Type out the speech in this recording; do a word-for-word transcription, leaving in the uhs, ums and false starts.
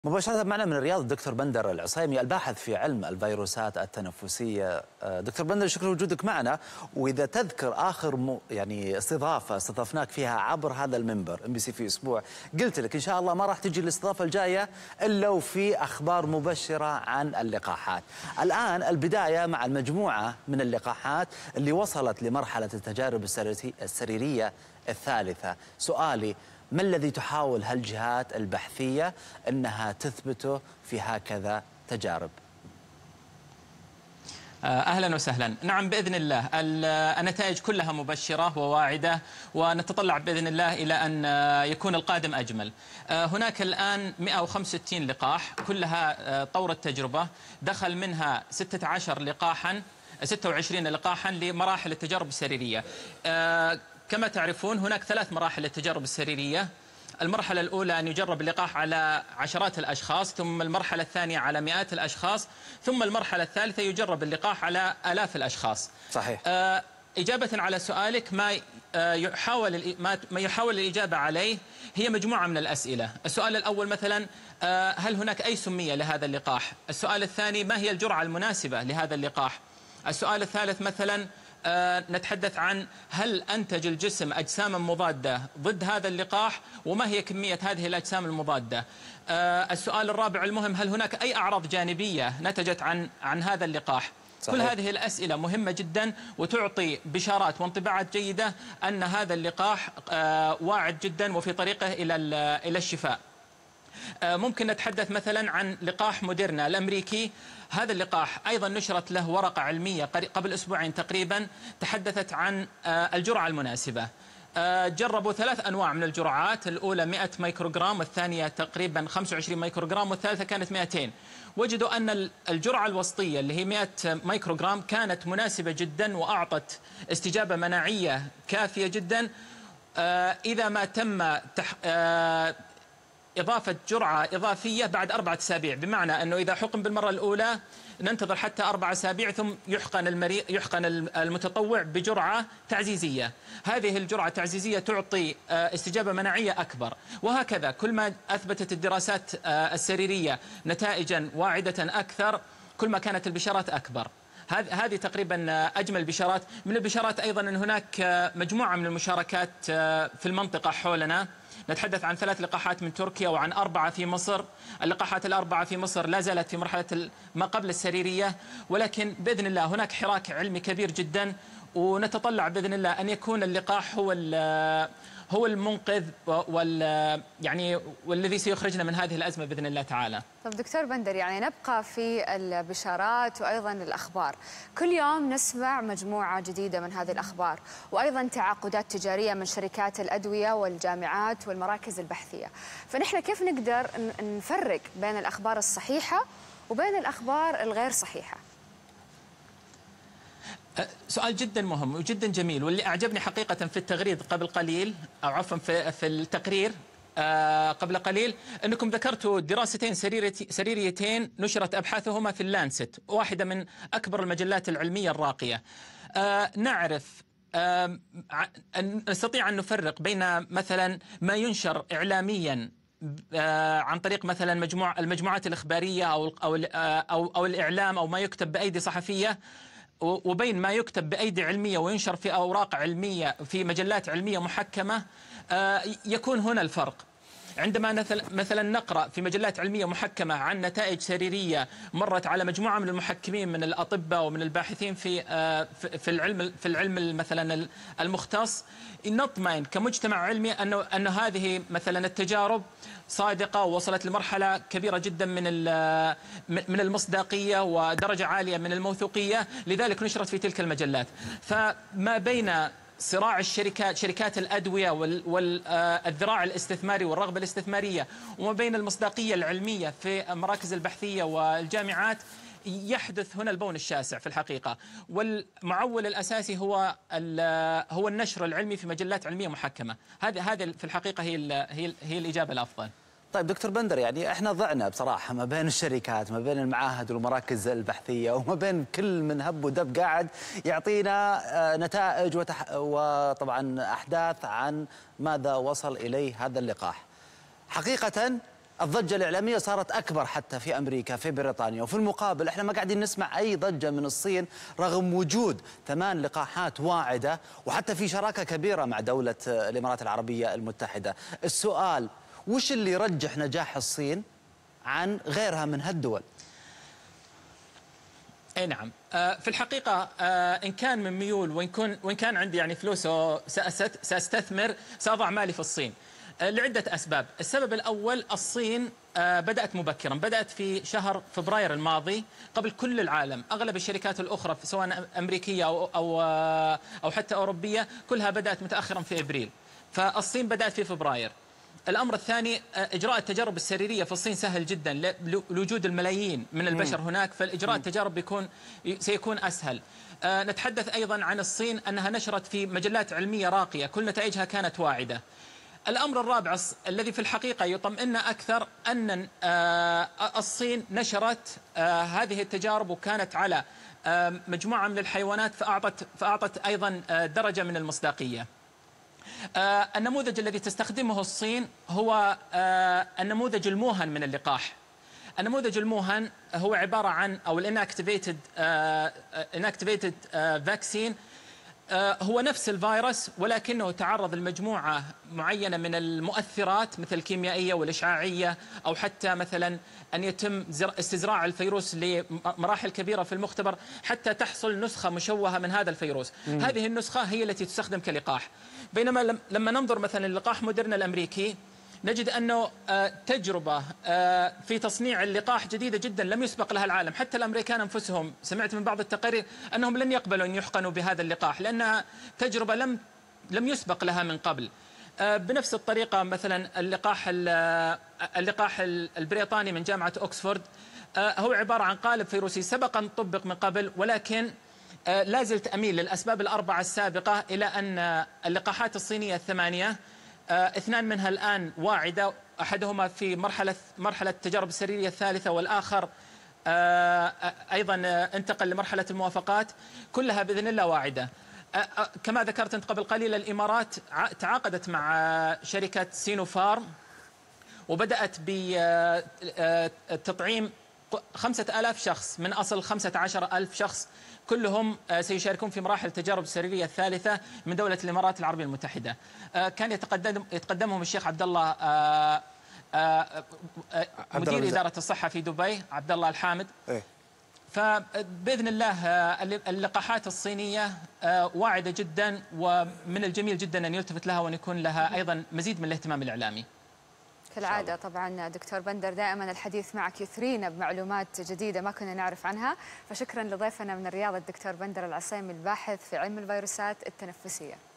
مباشرة معنا من الرياض الدكتور بندر العصيمي الباحث في علم الفيروسات التنفسية. دكتور بندر شكرا لوجودك معنا. وإذا تذكر آخر م... يعني استضافة استضفناك فيها عبر هذا المنبر ام بي سي في أسبوع، قلت لك إن شاء الله ما راح تجي الاستضافة الجاية إلا وفي أخبار مبشرة عن اللقاحات. الآن البداية مع المجموعة من اللقاحات اللي وصلت لمرحلة التجارب السريرية الثالثة. سؤالي، ما الذي تحاول هالجهات البحثية أنها تثبته في هكذا تجارب؟ أهلا وسهلا. نعم بإذن الله النتائج كلها مبشرة وواعدة، ونتطلع بإذن الله إلى أن يكون القادم أجمل. هناك الآن مئة وخمسة وستين لقاح كلها طور التجربة، دخل منها ستة عشر لقاحا ستة وعشرين لقاحا لمراحل التجارب السريرية. كما تعرفون هناك ثلاث مراحل للتجارب السريرية. المرحلة الأولى أن يجرب اللقاح على عشرات الأشخاص، ثم المرحلة الثانية على مئات الأشخاص، ثم المرحلة الثالثة يجرب اللقاح على آلاف الأشخاص. صحيح. آه إجابة على سؤالك، ما آه يحاول ما يحاول الإجابة عليه هي مجموعة من الأسئلة. السؤال الأول مثلا، آه هل هناك أي سمية لهذا اللقاح؟ السؤال الثاني، ما هي الجرعة المناسبة لهذا اللقاح؟ السؤال الثالث مثلا، أه نتحدث عن هل أنتج الجسم أجساما مضادة ضد هذا اللقاح، وما هي كمية هذه الأجسام المضادة؟ أه السؤال الرابع المهم، هل هناك أي أعراض جانبية نتجت عن عن هذا اللقاح؟ صحيح. كل هذه الأسئلة مهمة جدا وتعطي بشارات وانطباعات جيدة أن هذا اللقاح أه واعد جدا وفي طريقه إلى إلى الشفاء. أه ممكن نتحدث مثلا عن لقاح موديرنا الأمريكي. هذا اللقاح أيضا نشرت له ورقة علمية قبل أسبوعين تقريبا تحدثت عن الجرعة المناسبة. جربوا ثلاث أنواع من الجرعات، الأولى مئة مايكروغرام، والثانية تقريبا خمسة وعشرين مايكروغرام، والثالثة كانت مئتين. وجدوا أن الجرعة الوسطية اللي هي مئة مايكروغرام كانت مناسبة جدا وأعطت استجابة مناعية كافية جدا إذا ما تم تح... إضافة جرعة إضافية بعد أربعة أسابيع. بمعنى أنه إذا حقن بالمرة الأولى ننتظر حتى أربع أسابيع ثم يحقن المريض يحقن المتطوع بجرعة تعزيزية. هذه الجرعة التعزيزية تعطي استجابة مناعية أكبر، وهكذا كل ما أثبتت الدراسات السريرية نتائجا واعدة أكثر كل ما كانت البشارات أكبر. هذه تقريبا أجمل البشارات. من البشارات أيضا أن هناك مجموعة من المشاركات في المنطقة حولنا. نتحدث عن ثلاث لقاحات من تركيا وعن أربعة في مصر. اللقاحات الأربعة في مصر لا زالت في مرحلة ما قبل السريرية، ولكن بإذن الله هناك حراك علمي كبير جدا، ونتطلع بإذن الله أن يكون اللقاح هو هو المنقذ وال يعني والذي سيخرجنا من هذه الأزمة بإذن الله تعالى. طب دكتور بندر، يعني نبقى في البشارات وأيضا الأخبار. كل يوم نسمع مجموعة جديدة من هذه الأخبار، وأيضا تعاقدات تجارية من شركات الأدوية والجامعات والمراكز البحثية. فنحن كيف نقدر نفرق بين الأخبار الصحيحة وبين الأخبار الغير صحيحة؟ سؤال جدا مهم وجدا جميل، واللي أعجبني حقيقة في التغريد قبل قليل أو عفوا في, في التقرير آه قبل قليل أنكم ذكرتوا دراستين سريريتين نشرت أبحاثهما في اللانست، واحدة من أكبر المجلات العلمية الراقية. آه نعرف آه نستطيع أن نفرق بين مثلا ما ينشر إعلاميا آه عن طريق مثلا مجموع المجموعات الإخبارية أو أو أو, أو الإعلام أو ما يكتب بأيدي صحفية، وبين ما يكتب بأيدي علمية وينشر في أوراق علمية في مجلات علمية محكمة. يكون هنا الفرق. عندما مثلا نقرأ في مجلات علمية محكمة عن نتائج سريرية مرت على مجموعة من المحكمين من الأطباء ومن الباحثين في في العلم في العلم مثلا المختص، نطمئن كمجتمع علمي أنه أن هذه مثلا التجارب صادقة ووصلت لمرحلة كبيرة جدا من من المصداقية ودرجة عالية من الموثوقية، لذلك نشرت في تلك المجلات. فما بين صراع الشركات شركات الأدوية والذراع الاستثماري والرغبة الاستثمارية وما بين المصداقية العلمية في المراكز البحثية والجامعات يحدث هنا البون الشاسع في الحقيقة. والمعول الأساسي هو هو النشر العلمي في مجلات علمية محكمة. هذه هذه في الحقيقة هي هي هي الإجابة الأفضل. طيب دكتور بندر، يعني احنا ضعنا بصراحه ما بين الشركات، ما بين المعاهد والمراكز البحثيه، وما بين كل من هب ودب قاعد يعطينا نتائج وتح... وطبعا احداث عن ماذا وصل اليه هذا اللقاح. حقيقه الضجة الإعلامية صارت أكبر حتى في أمريكا في بريطانيا، وفي المقابل إحنا ما قاعدين نسمع أي ضجة من الصين رغم وجود ثمان لقاحات واعدة، وحتى في شراكة كبيرة مع دولة الإمارات العربية المتحدة. السؤال وش اللي يرجح نجاح الصين عن غيرها من هالدول؟ اي نعم. في الحقيقة إن كان من ميول وإن كان وإن كان عندي يعني فلوس سأستثمر، سأضع مالي في الصين لعدة أسباب. السبب الأول، الصين بدأت مبكرا، بدأت في شهر فبراير الماضي قبل كل العالم. أغلب الشركات الأخرى سواء أمريكية أو أو أو حتى أوروبية كلها بدأت متأخرا في إبريل، فالصين بدأت في فبراير. الأمر الثاني، إجراء التجارب السريرية في الصين سهل جدا لوجود الملايين من البشر هناك، فالإجراء التجارب بيكون سيكون أسهل. أه نتحدث أيضا عن الصين أنها نشرت في مجلات علمية راقية كل نتائجها كانت واعدة. الأمر الرابع الذي في الحقيقة يطمئننا أكثر أن أه الصين نشرت أه هذه التجارب وكانت على أه مجموعة من الحيوانات، فأعطت, فأعطت أيضا أه درجة من المصداقية. آه النموذج الذي تستخدمه الصين هو آه النموذج الموهن من اللقاح. النموذج الموهن هو عبارة عن أو الانكتيفيتد انكتيفيتد فاكسين، هو نفس الفيروس ولكنه تعرض لمجموعة معينة من المؤثرات مثل الكيميائية والإشعاعية، أو حتى مثلا أن يتم استزراع الفيروس لمراحل كبيرة في المختبر حتى تحصل نسخة مشوهة من هذا الفيروس. مم. هذه النسخة هي التي تستخدم كلقاح. بينما لما ننظر مثلا للقاح موديرنا الأمريكي نجد أنه تجربة في تصنيع اللقاح جديدة جدا لم يسبق لها العالم. حتى الأمريكان أنفسهم سمعت من بعض التقارير أنهم لن يقبلوا أن يحقنوا بهذا اللقاح لأنها تجربة لم لم يسبق لها من قبل. بنفس الطريقة مثلا اللقاح اللقاح البريطاني من جامعة أكسفورد هو عبارة عن قالب فيروسي سبق أن طبق من قبل، ولكن لا زلت أميل للأسباب الأربعة السابقة إلى أن اللقاحات الصينية الثمانية اثنان منها الآن واعدة، أحدهما في مرحلة مرحلة التجارب السريرية الثالثة، والآخر أيضا انتقل لمرحلة الموافقات، كلها بإذن الله واعدة. كما ذكرت أنت قبل قليل، الإمارات تعاقدت مع شركة سينوفارم وبدأت بتطعيم خمسة آلاف شخص من أصل خمسة عشر ألف شخص، كلهم سيشاركون في مراحل التجارب السريرية الثالثة من دولة الإمارات العربية المتحدة. كان يتقدم يتقدمهم الشيخ عبد الله مدير إدارة الصحة في دبي، عبد الله الحامد. فبإذن الله اللقاحات الصينية واعدة جدا، ومن الجميل جدا أن يلتفت لها وأن يكون لها أيضا مزيد من الاهتمام الإعلامي. كالعادة طبعا دكتور بندر دائما الحديث معك يثرينا بمعلومات جديدة ما كنا نعرف عنها، فشكرا لضيفنا من الرياض الدكتور بندر العصيمي الباحث في علم الفيروسات التنفسية.